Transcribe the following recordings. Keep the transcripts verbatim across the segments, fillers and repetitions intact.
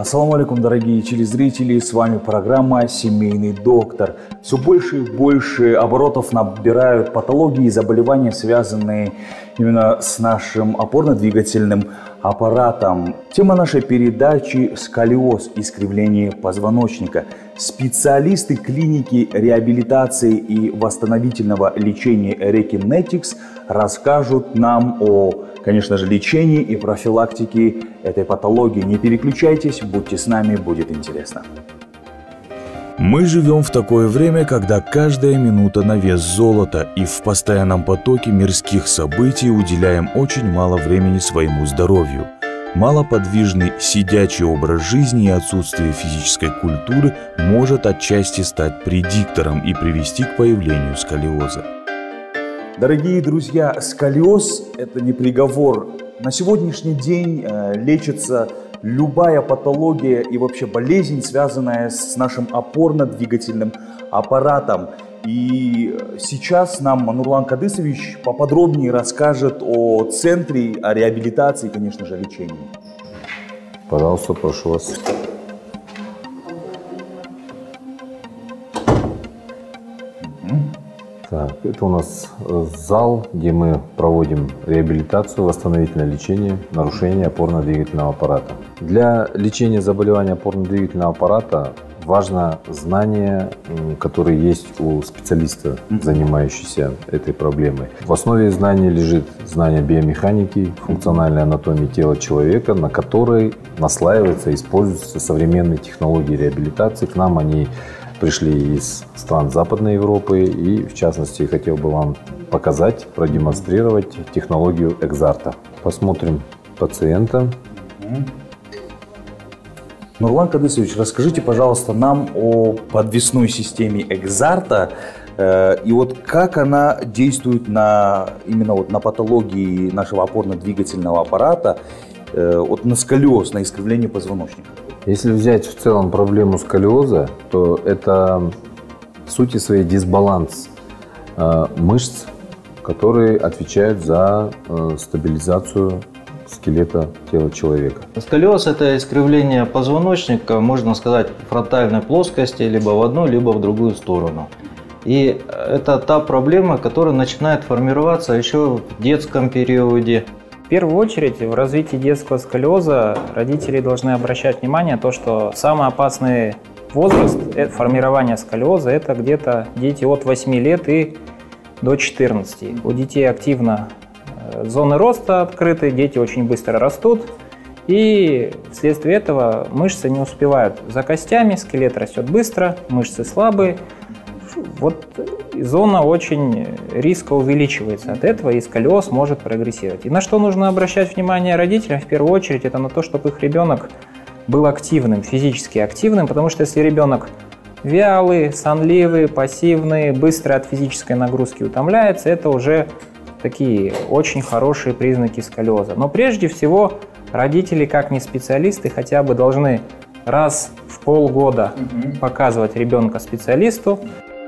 Ассаламу алейкум, дорогие телезрители, с вами программа «Семейный доктор». Все больше и больше оборотов набирают патологии и заболевания, связанные именно с нашим опорно-двигательным аппаратом. Тема нашей передачи – сколиоз, искривление позвоночника. Специалисты клиники реабилитации и восстановительного лечения Rekinetics расскажут нам о, конечно же, лечении и профилактике этой патологии. Не переключайтесь, будьте с нами, будет интересно. Мы живем в такое время, когда каждая минута на вес золота, и в постоянном потоке мирских событий уделяем очень мало времени своему здоровью. Малоподвижный сидячий образ жизни и отсутствие физической культуры может отчасти стать предиктором и привести к появлению сколиоза. Дорогие друзья, сколиоз – это не приговор. На сегодняшний день э, лечится любая патология и вообще болезнь, связанная с нашим опорно-двигательным аппаратом. И сейчас нам Нурлан Кадысович поподробнее расскажет о центре, о реабилитации, конечно же, лечении. Пожалуйста, прошу вас. Так, это у нас зал, где мы проводим реабилитацию, восстановительное лечение нарушения опорно-двигательного аппарата. Для лечения заболевания опорно-двигательного аппарата важно знание, которое есть у специалиста, занимающегося этой проблемой. В основе знания лежит знание биомеханики, функциональной анатомии тела человека, на которой наслаивается и используются современные технологии реабилитации. К нам они пришли из стран Западной Европы, и в частности хотел бы вам показать, продемонстрировать технологию Экзарта. Посмотрим пациента. Нурлан Кадысович, расскажите, пожалуйста, нам о подвесной системе Экзарта э, и вот как она действует на, именно вот на патологии нашего опорно-двигательного аппарата, э, вот на сколиоз, на искривление позвоночника. Если взять в целом проблему сколиоза, то это в сути своей дисбаланс э, мышц, которые отвечают за э, стабилизацию скелета тела человека. Сколиоз – это искривление позвоночника, можно сказать, в фронтальной плоскости, либо в одну, либо в другую сторону. И это та проблема, которая начинает формироваться еще в детском периоде. В первую очередь в развитии детского сколиоза родители должны обращать внимание на то, что самый опасный возраст формирования сколиоза – это где-то дети от восьми лет и до четырнадцати. У детей активно зоны роста открыты, дети очень быстро растут, и вследствие этого мышцы не успевают за костями, скелет растет быстро, мышцы слабые. Вот зона очень риска увеличивается от этого, и сколиоз может прогрессировать. И на что нужно обращать внимание родителям, в первую очередь, это на то, чтобы их ребенок был активным, физически активным, потому что если ребенок вялый, сонливый, пассивный, быстро от физической нагрузки утомляется, это уже такие очень хорошие признаки сколиоза. Но прежде всего родители, как не специалисты, хотя бы должны раз в полгода угу. показывать ребенка специалисту.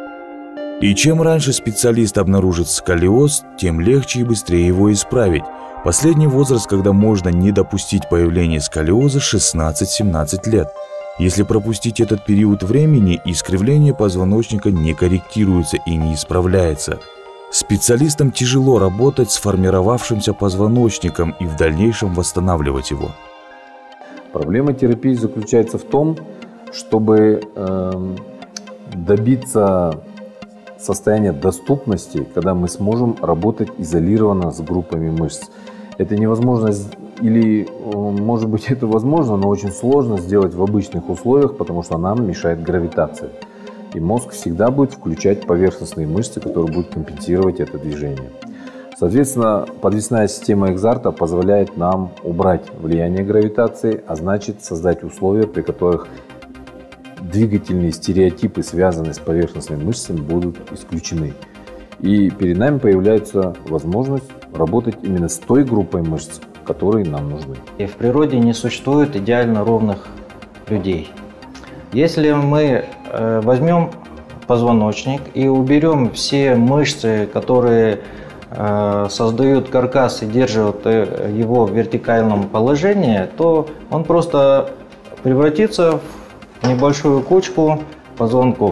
И чем раньше специалист обнаружит сколиоз, тем легче и быстрее его исправить. Последний возраст, когда можно не допустить появления сколиоза, шестнадцать-семнадцать лет. Если пропустить этот период времени, искривление позвоночника не корректируется и не исправляется. Специалистам тяжело работать с формировавшимся позвоночником и в дальнейшем восстанавливать его. Проблема терапии заключается в том, чтобы э, добиться состояния доступности, когда мы сможем работать изолированно с группами мышц. Это невозможно, или, может быть, это возможно, но очень сложно сделать в обычных условиях, потому что нам мешает гравитация. И мозг всегда будет включать поверхностные мышцы, которые будут компенсировать это движение. Соответственно, подвесная система Экзарта позволяет нам убрать влияние гравитации, а значит создать условия, при которых двигательные стереотипы, связанные с поверхностными мышцами, будут исключены. И перед нами появляется возможность работать именно с той группой мышц, которые нам нужны. И в природе не существует идеально ровных людей. Если мы э, возьмем позвоночник и уберем все мышцы, которые э, создают каркас и держат его в вертикальном положении, то он просто превратится в небольшую кучку позвонков.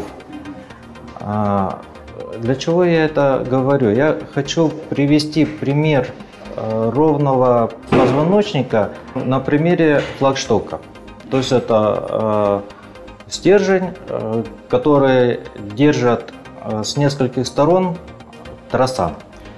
Для чего я это говорю? Я хочу привести пример ровного позвоночника на примере флагштока. То есть это стержень, который держит с нескольких сторон троса.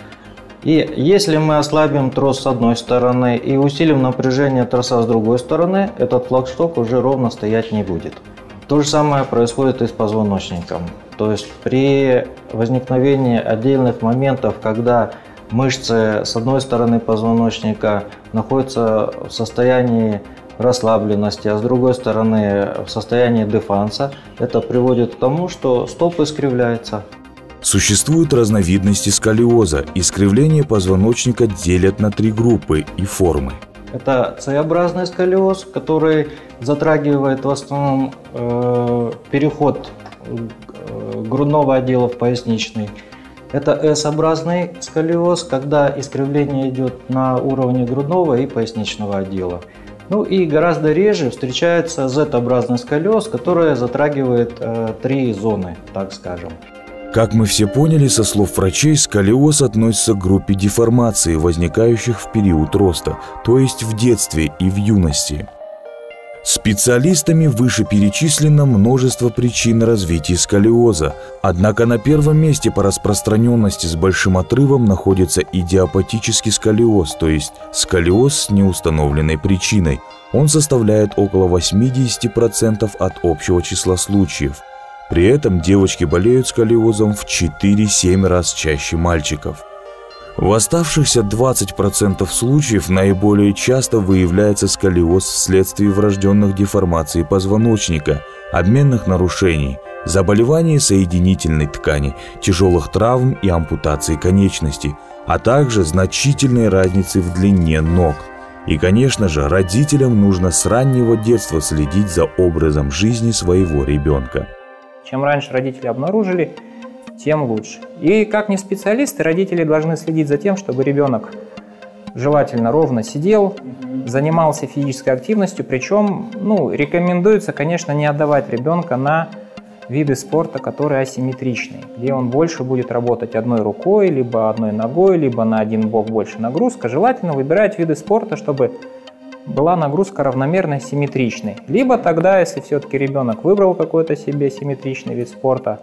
И если мы ослабим трос с одной стороны и усилим напряжение троса с другой стороны, этот флагшток уже ровно стоять не будет. То же самое происходит и с позвоночником. То есть при возникновении отдельных моментов, когда мышцы с одной стороны позвоночника находятся в состоянии расслабленности, а с другой стороны в состоянии дефанса, это приводит к тому, что стоп искривляется. Существуют разновидности сколиоза. Искривление позвоночника делят на три группы и формы. Это Ц-образный сколиоз, который затрагивает в основном э, переход э, грудного отдела в поясничный. Это С-образный сколиоз, когда искривление идет на уровне грудного и поясничного отдела. Ну и гораздо реже встречается Z-образный сколиоз, который затрагивает э, три зоны, так скажем. Как мы все поняли со слов врачей, сколиоз относится к группе деформаций, возникающих в период роста, то есть в детстве и в юности. Специалистами вышеперечислено множество причин развития сколиоза, однако на первом месте по распространенности с большим отрывом находится идиопатический сколиоз, то есть сколиоз с неустановленной причиной. Он составляет около восьмидесяти процентов от общего числа случаев. При этом девочки болеют сколиозом в четыре-семь раз чаще мальчиков. В оставшихся двадцати процентах случаев наиболее часто выявляется сколиоз вследствие врожденных деформаций позвоночника, обменных нарушений, заболеваний соединительной ткани, тяжелых травм и ампутации конечностей, а также значительной разницы в длине ног. И, конечно же, родителям нужно с раннего детства следить за образом жизни своего ребенка. Чем раньше родители обнаружили, тем лучше. И как не специалисты, родители должны следить за тем, чтобы ребенок желательно ровно сидел, занимался физической активностью. Причем, ну, рекомендуется, конечно, не отдавать ребенка на виды спорта, которые асимметричные, где он больше будет работать одной рукой, либо одной ногой, либо на один бок больше нагрузка. Желательно выбирать виды спорта, чтобы была нагрузка равномерно симметричной. Либо тогда, если все-таки ребенок выбрал какой-то себе симметричный вид спорта,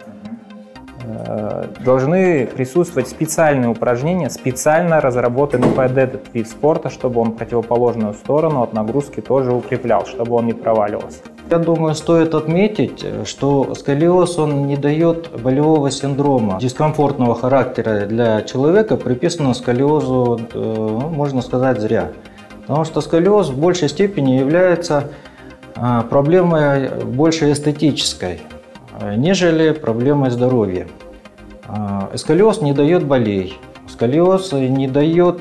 э, должны присутствовать специальные упражнения, специально разработанные под этот вид спорта, чтобы он противоположную сторону от нагрузки тоже укреплял, чтобы он не проваливался. Я думаю, стоит отметить, что сколиоз он не дает болевого синдрома, дискомфортного характера для человека, приписанного сколиозу, э, можно сказать, зря. Потому что сколиоз в большей степени является проблемой больше эстетической, нежели проблемой здоровья. Сколиоз не дает болей, сколиоз не дает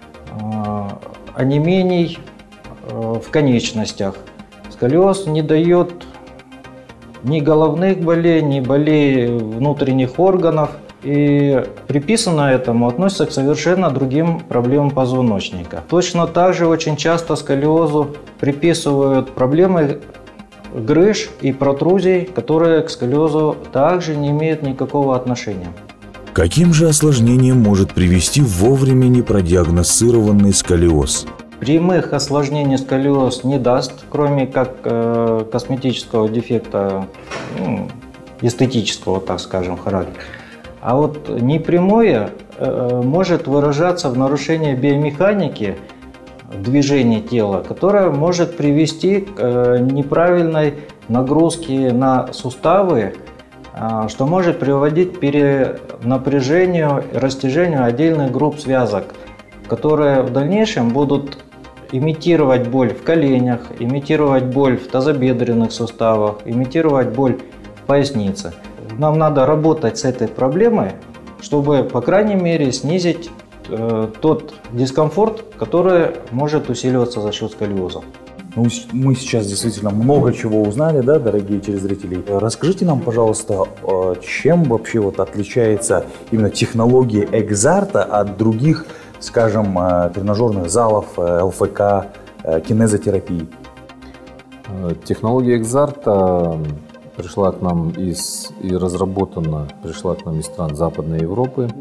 онемений в конечностях, сколиоз не дает ни головных болей, ни болей внутренних органов. И приписано этому относится к совершенно другим проблемам позвоночника. Точно так же очень часто сколиозу приписывают проблемы грыж и протрузий, которые к сколиозу также не имеют никакого отношения. Каким же осложнением может привести вовремя не продиагностированный сколиоз? Прямых осложнений сколиоз не даст, кроме как э, косметического дефекта, ну, эстетического, так скажем, характера. А вот непрямое э, может выражаться в нарушении биомеханики движения тела, которое может привести к э, неправильной нагрузке на суставы, э, что может приводить к перенапряжению и растяжению отдельных групп связок, которые в дальнейшем будут имитировать боль в коленях, имитировать боль в тазобедренных суставах, имитировать боль в пояснице. Нам надо работать с этой проблемой, чтобы, по крайней мере, снизить э, тот дискомфорт, который может усиливаться за счет сколиоза. Ну, мы сейчас действительно много чего узнали, да, дорогие телезрители. Расскажите нам, пожалуйста, чем вообще вот отличается именно технология Экзарта от других, скажем, тренажерных залов, ЛФК, кинезотерапии? Технология Экзарта пришла к нам из, и разработана, пришла к нам из стран Западной Европы.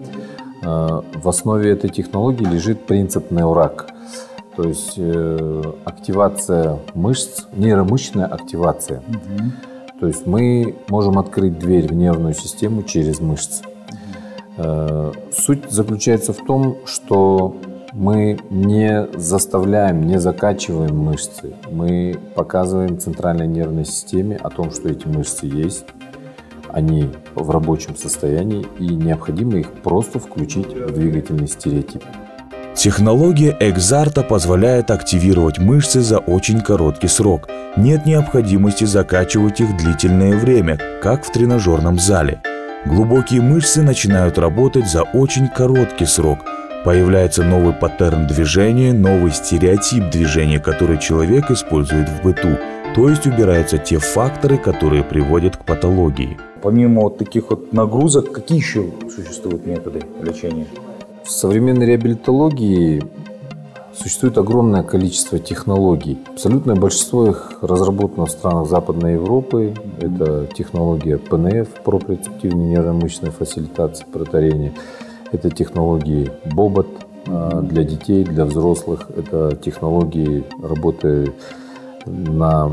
В основе этой технологии лежит принцип неурак, то есть активация мышц, нейромышечная активация. Угу. То есть мы можем открыть дверь в нервную систему через мышцы. Угу. Суть заключается в том, что мы не заставляем, не закачиваем мышцы. Мы показываем центральной нервной системе о том, что эти мышцы есть, они в рабочем состоянии, и необходимо их просто включить в двигательный стереотип. Технология Экзарта позволяет активировать мышцы за очень короткий срок. Нет необходимости закачивать их длительное время, как в тренажерном зале. Глубокие мышцы начинают работать за очень короткий срок. Появляется новый паттерн движения, новый стереотип движения, который человек использует в быту. То есть убираются те факторы, которые приводят к патологии. Помимо вот таких вот нагрузок, какие еще существуют методы лечения? В современной реабилитологии существует огромное количество технологий. Абсолютное большинство их разработано в странах Западной Европы. Это технология пэ эн эф, проприоцептивной нейромышечной фасилитации, проторения. Это технологии бобот для детей, для взрослых. Это технологии работы на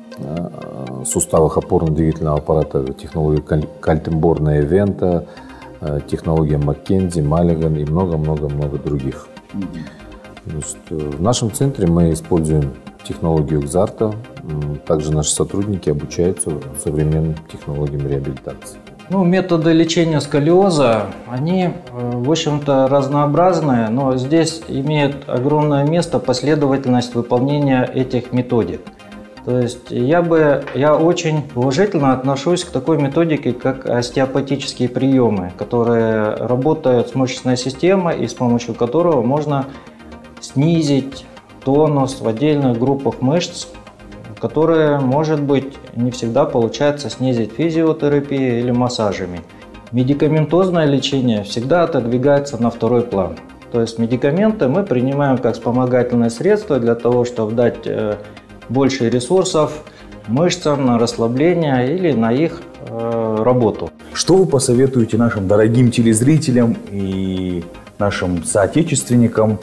суставах опорно-двигательного аппарата, технология Кальтенборна и Вента, технология Маккензи, Маллиган и много-много-много других. Значит, в нашем центре мы используем технологию Экзарта. Также наши сотрудники обучаются современным технологиям реабилитации. Ну, методы лечения сколиоза, они, в общем-то, разнообразные, но здесь имеет огромное место последовательность выполнения этих методик. То есть я бы, я очень уважительно отношусь к такой методике, как остеопатические приемы, которые работают с мышечной системой и с помощью которого можно снизить тонус в отдельных группах мышц, которые, может быть, не всегда получается снизить физиотерапией или массажами. Медикаментозное лечение всегда отодвигается на второй план. То есть медикаменты мы принимаем как вспомогательное средство для того, чтобы дать больше ресурсов мышцам на расслабление или на их э, работу. Что вы посоветуете нашим дорогим телезрителям и нашим соотечественникам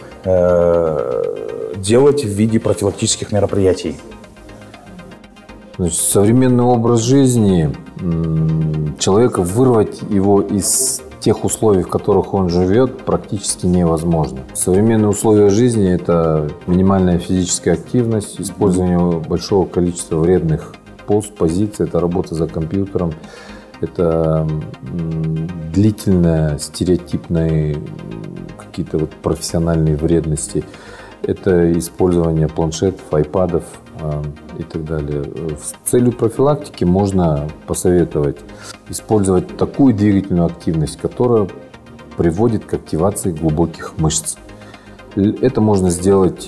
э, делать в виде профилактических мероприятий? Значит, современный образ жизни, человека вырвать его из тех условий, в которых он живет, практически невозможно. Современные условия жизни – это минимальная физическая активность, использование большого количества вредных поз, позиций, это работа за компьютером, это длительные стереотипные какие-то вот профессиональные вредности, это использование планшетов, айпадов и так далее. С целью профилактики можно посоветовать использовать такую двигательную активность, которая приводит к активации глубоких мышц. Это можно сделать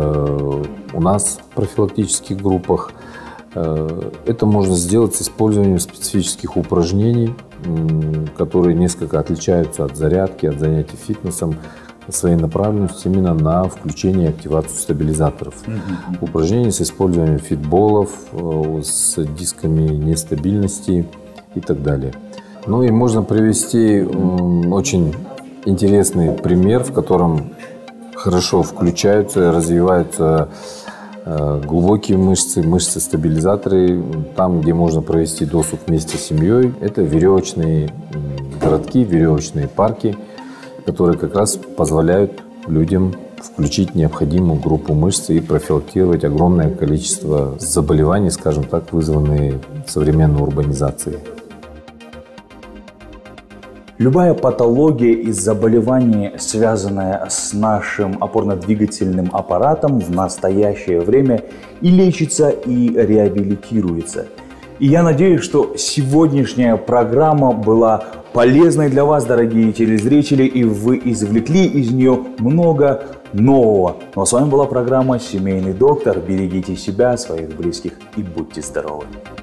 у нас в профилактических группах. Это можно сделать с использованием специфических упражнений, которые несколько отличаются от зарядки, от занятий фитнесом, своей направленностью именно на включение и активацию стабилизаторов. Mm-hmm. Упражнения с использованием фитболов, с дисками нестабильности и так далее. Ну и можно привести очень интересный пример, в котором хорошо включаются и развиваются глубокие мышцы, мышцы-стабилизаторы. Там, где можно провести досуг вместе с семьей, это веревочные городки, веревочные парки, которые как раз позволяют людям включить необходимую группу мышц и профилактировать огромное количество заболеваний, скажем так, вызванные современной урбанизацией. Любая патология и заболевание, связанное с нашим опорно-двигательным аппаратом, в настоящее время и лечится, и реабилитируется. И я надеюсь, что сегодняшняя программа была полезной для вас, дорогие телезрители, и вы извлекли из нее много нового. Ну а с вами была программа «Семейный доктор». Берегите себя, своих близких и будьте здоровы!